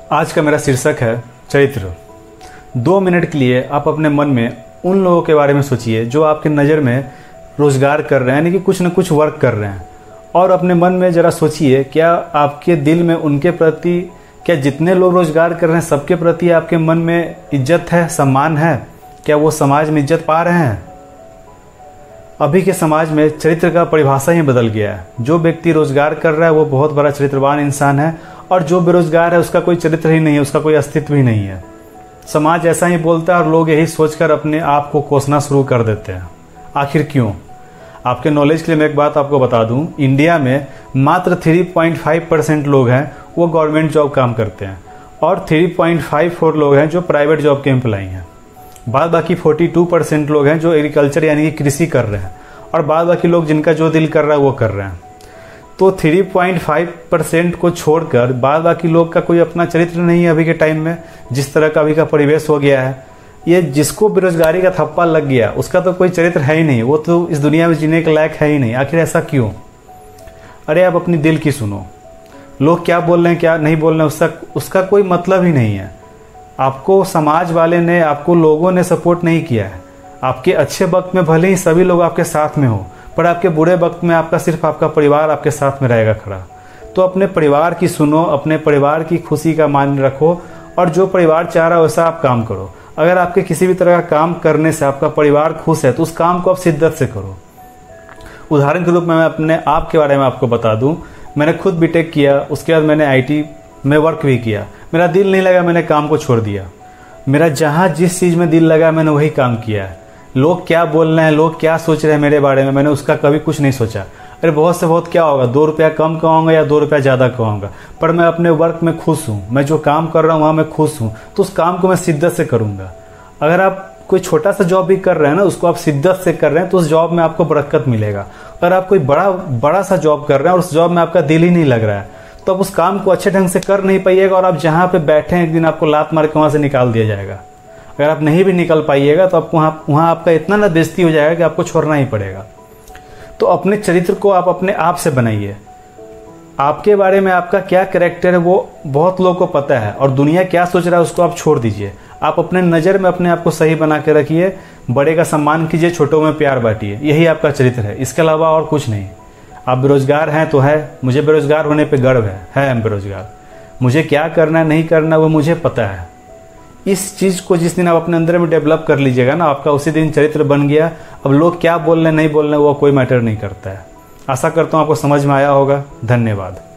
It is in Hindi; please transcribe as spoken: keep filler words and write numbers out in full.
आज का मेरा शीर्षक है चरित्र। दो मिनट के लिए आप अपने मन में उन लोगों के बारे में सोचिए जो आपके नज़र में रोज़गार कर रहे हैं, यानी कि कुछ न कुछ वर्क कर रहे हैं, और अपने मन में ज़रा सोचिए क्या आपके दिल में उनके प्रति, क्या जितने लोग रोज़गार कर रहे हैं सबके प्रति आपके मन में इज्जत है, सम्मान है? क्या वो समाज में इज्जत पा रहे हैं? अभी के समाज में चरित्र का परिभाषा ही बदल गया है। जो व्यक्ति रोज़गार कर रहा है वो बहुत बड़ा चरित्रवान इंसान है, और जो बेरोजगार है उसका कोई चरित्र ही नहीं है, उसका कोई अस्तित्व ही नहीं है। समाज ऐसा ही बोलता है और लोग यही सोचकर अपने आप को कोसना शुरू कर देते हैं। आखिर क्यों? आपके नॉलेज के लिए मैं एक बात आपको बता दूं, इंडिया में मात्र तीन पॉइंट पाँच परसेंट लोग हैं वो गवर्नमेंट जॉब काम करते हैं, और तीन पॉइंट पाँच चार लोग हैं जो प्राइवेट जॉब के एम्प्लॉई हैं। बाद बाकी बयालीस परसेंट लोग हैं जो एग्रीकल्चर यानी कि कृषि कर रहे हैं, और बाद बाकी लोग जिनका जो दिल कर रहा है वो कर रहे हैं। तो तीन पॉइंट पाँच परसेंट को छोड़कर बाद बाकी लोग का कोई अपना चरित्र नहीं है अभी के टाइम में। जिस तरह का अभी का परिवेश हो गया है, ये जिसको बेरोजगारी का थप्पा लग गया उसका तो कोई चरित्र है ही नहीं, वो तो इस दुनिया में जीने के लायक है ही नहीं। आखिर ऐसा क्यों? अरे आप अपनी दिल की सुनो। लोग क्या बोल रहे हैं क्या नहीं बोल रहे हैं उसका उसका कोई मतलब ही नहीं है। आपको समाज वाले ने, आपको लोगों ने सपोर्ट नहीं किया है। आपके अच्छे वक्त में भले ही सभी लोग आपके साथ में हो, पर आपके बुरे वक्त में आपका सिर्फ आपका परिवार आपके साथ में रहेगा खड़ा। तो अपने परिवार की सुनो, अपने परिवार की खुशी का मान रखो, और जो परिवार चाह रहा है वैसा आप काम करो। अगर आपके किसी भी तरह का काम करने से आपका परिवार खुश है तो उस काम को आप शिद्दत से करो। उदाहरण के रूप में मैं अपने आप के बारे में आपको बता दूं, मैंने खुद बीटेक किया, उसके बाद मैंने आईटी में वर्क भी किया। मेरा दिल नहीं लगा, मैंने काम को छोड़ दिया। मेरा जहाँ जिस चीज़ में दिल लगा मैंने वही काम किया है। लोग क्या बोल रहे हैं, लोग क्या सोच रहे हैं मेरे बारे में, मैंने उसका कभी कुछ नहीं सोचा। अरे बहुत से बहुत क्या होगा, दो रुपया कम कमाऊंगा या दो रुपया ज़्यादा कमाऊंगा, पर मैं अपने वर्क में खुश हूँ। मैं जो काम कर रहा हूँ वहाँ मैं खुश हूँ, तो उस काम को मैं शिद्दत से करूँगा। अगर आप कोई छोटा सा जॉब भी कर रहे हैं ना, उसको आप शिद्दत से कर रहे हैं तो उस जॉब में आपको बरकत मिलेगा। अगर आप कोई बड़ा बड़ा सा जॉब कर रहे हैं और उस जॉब में आपका दिल ही नहीं लग रहा है, तो आप उस काम को अच्छे ढंग से कर नहीं पाइएगा, और आप जहाँ पे बैठे हैं एक दिन आपको लात मार के वहाँ से निकाल दिया जाएगा। अगर आप नहीं भी निकल पाइएगा तो आपको वहाँ वहाँ आपका इतना ना बेइज्जती हो जाएगा कि आपको छोड़ना ही पड़ेगा। तो अपने चरित्र को आप अपने आप से बनाइए। आपके बारे में आपका क्या कैरेक्टर है वो बहुत लोगों को पता है, और दुनिया क्या सोच रहा है उसको आप छोड़ दीजिए। आप अपने नज़र में अपने आप को सही बना के रखिए, बड़े का सम्मान कीजिए, छोटों में प्यार बांटिए। यही आपका चरित्र है, इसके अलावा और कुछ नहीं। आप बेरोजगार हैं तो है, मुझे बेरोजगार होने पे गर्व है है हम बेरोजगार। मुझे क्या करना है नहीं करना वो मुझे पता है। इस चीज़ को जिस दिन आप अपने अंदर में डेवलप कर लीजिएगा ना, आपका उसी दिन चरित्र बन गया। अब लोग क्या बोल रहे हैं नहीं बोल रहे हैं वो कोई मैटर नहीं करता है। आशा करता हूँ आपको समझ में आया होगा। धन्यवाद।